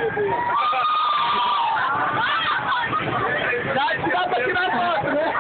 Dá pra tirar foto, né?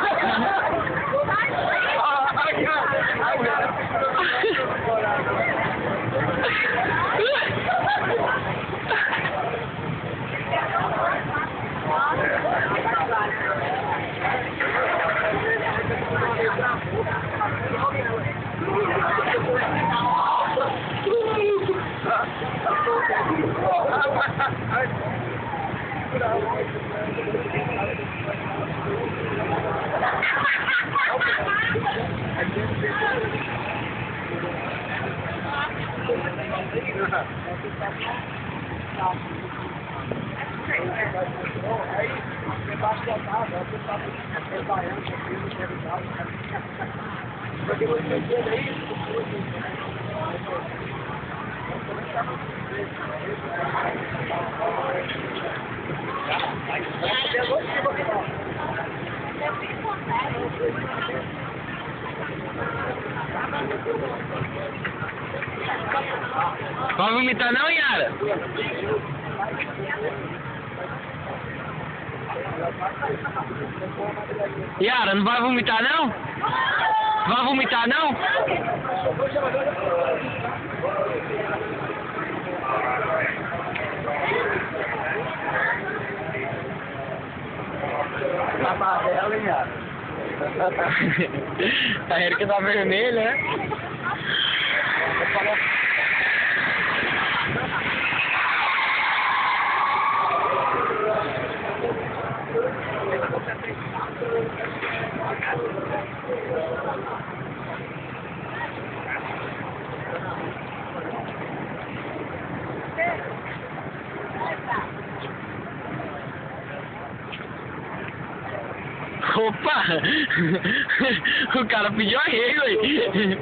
Vai vomitar não, Yara? Yara, não vai vomitar não? Vai vomitar não? Tá amarela, hein, Yara? A Erika tá vermelha, né? Opa! O cara pediu arrego aí.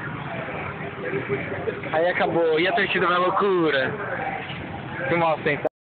Aí acabou. E a torcida vai loucura? Que mal